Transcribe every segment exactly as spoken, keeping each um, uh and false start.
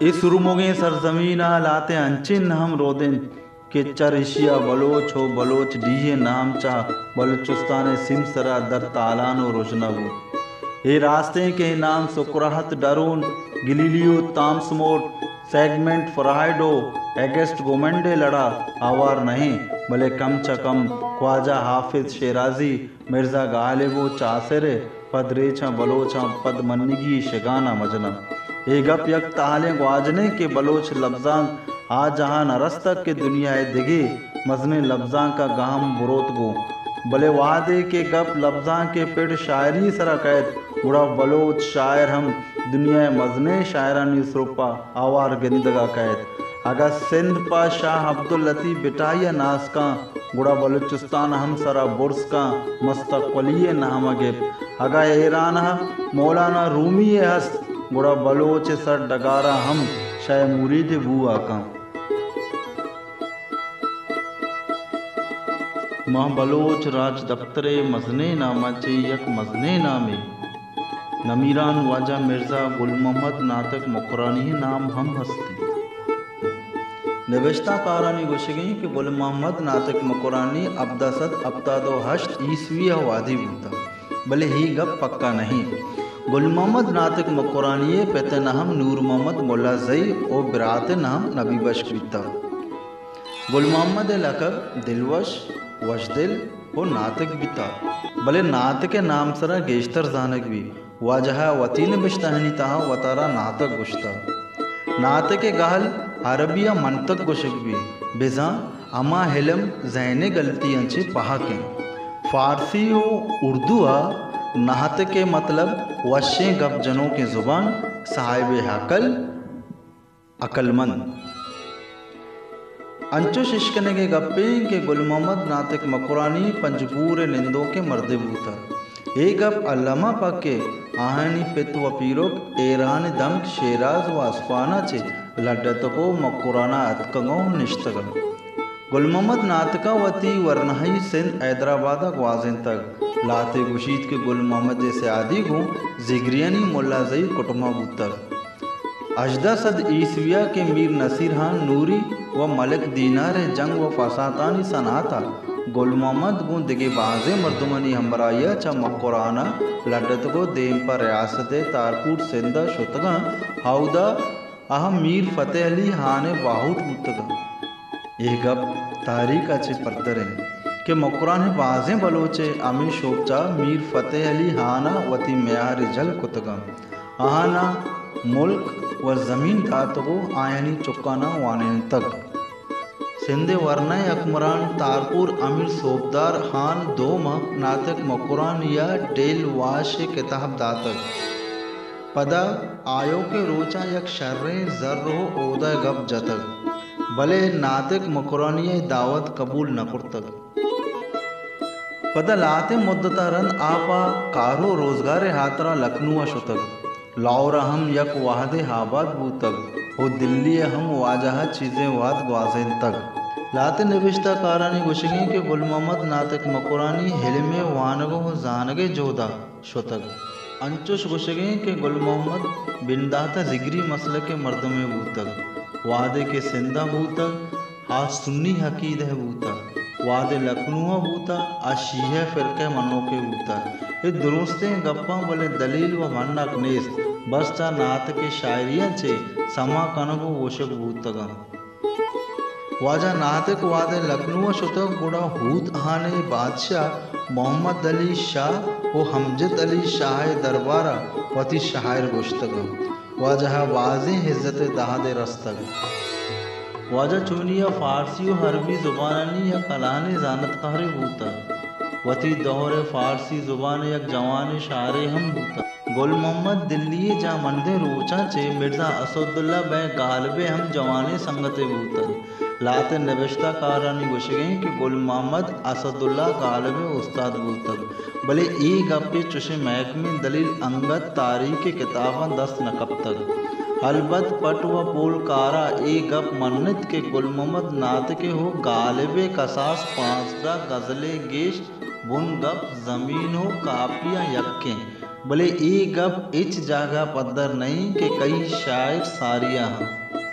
इस रुमोगे सरजमीना लाते अंचिन हम रोदिन के चरिशिया बलोच हो बलोच डीहे नाम चाह बलोचिस्तान सिमसरा दर तालानो रोशनबू ये रास्ते के नाम सुकुराहत डरून गिलीलियो तामसमोट सेगमेंट फराइडो एगेस्ट गोमंडे लड़ा आवार नहीं भले कम च कम ख्वाजा हाफिज शेराजी मिर्ज़ा गालिबो चासरे पद रेछा बलोचा पद मन्निगी शिगाना मजना ए गप यक ताले ग्वाजने के बलोच लफ्जां आ जहाँ नरस्तक के दुनिया दिगे मजने लफ्जां का गाम बुरोत गो भले वादे के गप लफ्जां के पेड़ शायरी सरा कैद बुढ़ा बलोच शायर हम दुनिया मजने शायरानी सुरपा आवार गिंदगा कैद अगर सिंध पा शाह अब्दुल लतीफ़ बिटाइया नास का गुड़ा बलूचिस्तान हम सरा बुर्स का मुस्तक़बलिये नामगे अगर ईरान मौलाना रूमी हस्त गुड़ा बलोच सर डगारा हम शाय मुरीद बुआ का माँ बलोच राज दफ्तरे मजने नामा चे यक मजने नामे नमीरान वाजा मिर्ज़ा गुल मोहम्मद नातक मुकरानी नाम हम हस्ती नविश्ता कारानी गुशगी कि गुल मोहम्मद नातक मुकरानी अब्दासद अब्तादो हश्त ईसवी वादी बूता भले ही गप पक्का नहीं गुल मोहम्मद नातक मुकरानी पेते नाम नूर मोहम्मद मुल्ला जई और बिरात नाम नबी बश बीता गुल मोहम्मद लकब दिलवश वशदिल और नातक बीता भले नात के नाम सरा गेश्तर जानक भी वाजहा वतीन बिश्तहनी तहा वतारा नातक गुश्ता नात के गाल अरबिया मंतक गुशक भी बेजा अमा हिलम जहने गलतियाँ चे पहा के फारसी हो उर्दू आ नात के मतलब वशे गप जनों के ज़ुबान साहिब हकल अकलमंद अंचो शिश्कने के गप्पे के गुल मोहम्मद नातक मकुरानी पंजपूरे निंदों के मर्दे बूता एक गप अल्लामा पक्के आहनी पित व पीरोक ईरान दम शेराज व अस्फाना चे लड्डत को मकुराना अतकगो निश्तगम गुल मोहम्मद नातका वती वरनहाई सिंध हैदराबाद ग्वाजिन तक लाते गुशीत के गुल मोहम्मद जैसे आदि को जिगरियानी मुल्ला जई कुटुमा बूतक अजदा सद ईसविया के मीर नसीर खान नूरी व मलिक दीनार जंग व फसातानी सनाता गुल मोहम्मद गो दिगे बाजे मर्दमनी हमराया च मकुराना लड्डत को देम पर रियासत तारपुर सिंधा शुतगा हाउदा आह मीर फतेह अली हाने बाहुट मुतगा ये गप तारीख अच्छे परतरे के मकुरान बाजे बलोचे अमी शोचा मीर फतेह अली हाना वती म्यार जल कुतगा आहाना मुल्क व ज़मीन दातगो आयनी चुकाना वाने तक सिंधे वरना अकमरान तारपुर अमीर सोबदार खान दो माह नातक मकुरान या डेल वाश किताब दातक पदा आयो के रोचा यक शर्रे जर्रो ओदा गप जतक भले नातक मकुरानी दावत कबूल न कुर्तक पदा लाते मुद्दता रन आपा कारो रोजगार हातरा लखनऊ शुतक लाउरा हम यक वाहदे हाबाद बूतक हो दिल्ली हम वाजहा चीज़ें वाद ग्वाजें तक लाते नविश्ता कारानी गुशगी के गुल मोहम्मद नातक मकुरानी हिलमे वानगो जानगे जोदा शुतक अंचुश गुशगी के गुल मोहम्मद बिनदाता जिगरी मसल के मर्द में बूतक वादे के सिंधा बूतक हा सुन्नी हकीद है बूतक वादे लखनऊ बूता आशीह फिरके मनो के बूता ये दुरुस्तें गप्पा बोले दलील व मन्नक नेस बस चा नात के शायरियाँ चे समा कनको वोशक बूतगा वाजा नातक वादे लखनऊ शुतक गुड़ा हूद हाने बादशाह मोहम्मद अली शाह व हमजद अली शाह दरबारा वती शायर गुश्तगम वाजहा वाजी हिज्जत दहादे रस्तग वाजा चुनिया फारसी व हरबी ज़ुबानी या कलाने जानत कहरे बूता वती दौरे फारसी ज़ुबान यक जवान शारे हम बूता गुल मोहम्मद दिल्ली जा मंदे रोचा चे मिर्ज़ा असदुल्ला बे गालबे हम जवाने संगते बूता लाते नविश्ता कारानी गुशगें कि गुल मोहम्मद असदुल्ला गालबे उस्ताद बूतक भले ई गप्पे चुशे महकमे दलील अंगत तारीख किताबन दस्त नकब तक अलबत पट व पोल कारा ए गप मन्नत के गुल मोहम्मद नात के हो गालिबे कसास पांचदा गजले गेश बुन गप जमीन हो कापियाँ यक्के बोले ये गप इच जागा पद्दर नहीं कि कई शायर सारिया हैं।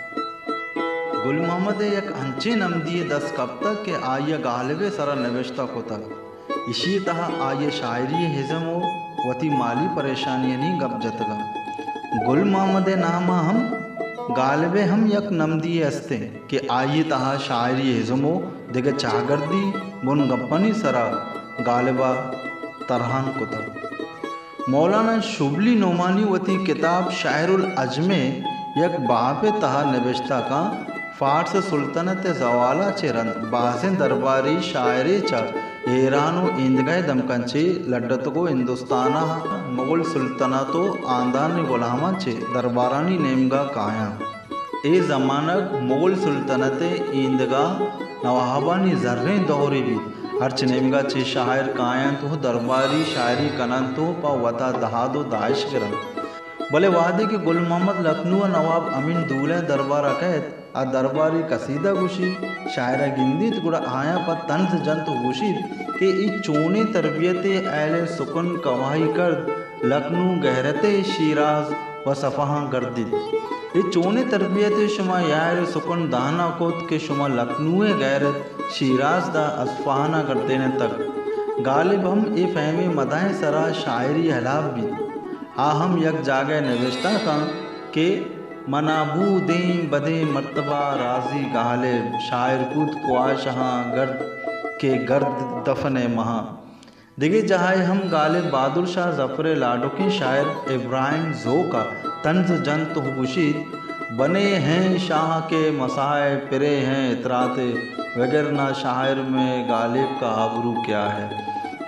गुल मोहम्मद एक अंचे नमदी दस कब तक के आय गालवे सरा नवेश्ता को तक इसी तरह आय शायरी हिजमो वती माली परेशानी नहीं गप जतगा गुल मोहम्मद नामा हम गालबे हम यक नमदी अस्ते कि आइए तहा शायरी हिजमो दिग चागर्दी बुन गप्पनी सरा गालिबा तरहान कुतर मौलाना शुबली नोमानी वती किताब शायरुल अजमे यक बापे तहा नविश्ता का फारस सुल्तनत जवाला चेरन बासें दरबारी शायरे चा ईरानो इंदगय दमकंचे लड्डत को हिंदुस्ताना मुगल सुल्तनतो आंदान गुलामा चे दरबारानी नेमगा काया ए जमानक मुगल सुल्तनत इंदगा नवाबानी जर्रे दौरी भी हर्च नेमगा चे शायर काया तो दरबारी शायरी कनन तो पा वता दहादो दाइश करन भले वादे के गुल मोहम्मद लखनऊ नवाब अमीन दूल्हे दरबार अकैद आ दरबारी कसीदा गुशी शायरा गिंदित गुड़ा आया पर तंज जंत गुशीद के ई चोने तरबियत एले सुकन कवाही कर लखनऊ गहरते शिराज व सफ़हा गर्दिद ये चोने तरबियत शुमा यार सुकन दाना कोत के शुमा लखनऊ गैरत शिराज दा असफहाना करते ने तक गालिब हम ए फहमे मदाए सरा शायरी हलाब भी आ हम यक जागे नविश्ता का के मनाबू दें बदे मर्तबा राजी गालिब शायर कूद ख्वाशहाँ गर्द के गर्द दफन महा दिगे जहाए हम गालिब बहादुर शाह जफ़र लाडो के शायर इब्राहिम जो का तंज जंत हुशीद बने हैं शाह के मसाए पिरे हैं इतराते वगैरह ना शायर में गालिब का आबरू क्या है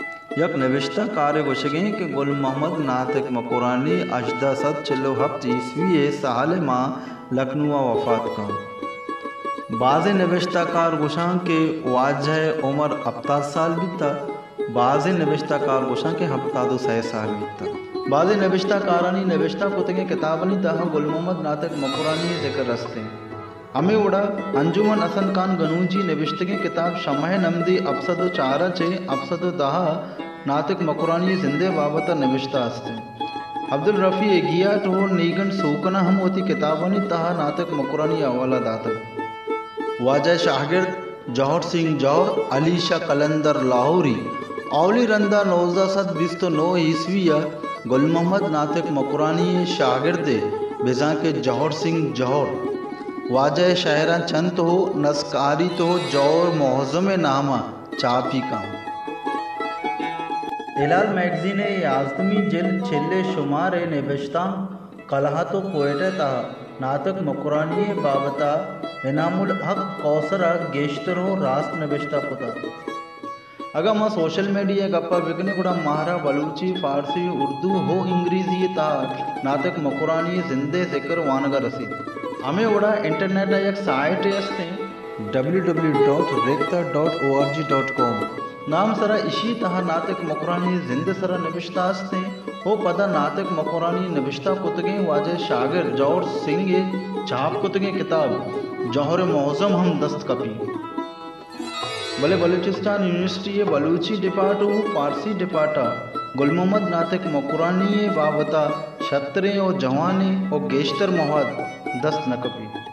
यक नविश्ता कार्य गुशगे के गुल मोहम्मद नातिक मकुरानी अजदा सद चिल्लो हफ्त ईस्वी साल माँ लखनऊ वफात का बाज़ नविश्ता कार गुशां के वाजह उमर हफ्ता साल बीता बाज़ नविश्ता कार गुशां के हफ्ता दो सह साल बीता बाज़ नविश्ता कारानी नविश्ता कुतगे किताबनी तह गुल मोहम्मद नातिक मकुरानी जिक्र रस्ते हमें उड़ा अंजुमन हसन खान गनूजी नविश्तगी किताब शमह नमदी अफसद चारा चे अफसद दहा नातिक मकुरानी जिंदे बाबत नविश्ता हस्ते अब्दुल रफ़ी एगिया टोर नीगन सूकना हम होती किताबनी तहा नातिक मकुरानी हवाला दाता वाजह शागिर्द जौहर सिंह जौहर अली शाह कलंदर लाहौरी औली रंदा नौजा सद बिस्तो नौ ईस्विया गुल मोहम्मद नातिक मकुरानी शागिर्द बिजा के जौहर सिंह जौहर वाजह शायरा चंद हो नस्कारी तो जौर मोहज़म नामा चापी का हिलाल मैगजीन आज़मी जिल छिल्ले शुमार नविश्ता कलहा तो पोएट था नातक मकुरानी बाबता इनामुल हक कौसरा गेश्तर हो रास्त नविश्ता पुता अगर मैं सोशल मीडिया गप्पा बिकने गुड़ा महारा बलूची फारसी उर्दू हो अंग्रेजी ता नातक मकुरानी जिंदे जिक्र वानगा रसी हमें उड़ा इंटरनेट एक साइट असते W W dot Rekhta dot O R G dot com नाम सरा इसी तह नातिक मकुरानी जिंद सरा नविश्ता असते हो पदा नातिक मकुरानी नविश्ता कुतगे वाजे शागिर जौहर सिंह छाप कुतगे किताब जौहर मौज़म हम दस्त कपी भले बलूचिस्तान यूनिवर्सिटी बलूची डिपार्ट हो फारसी डिपार्टा गुल मोहम्मद नातिक मकुरानी बाबता छतरे और जवानी और गेश्तर मवाद दस्त न कपी।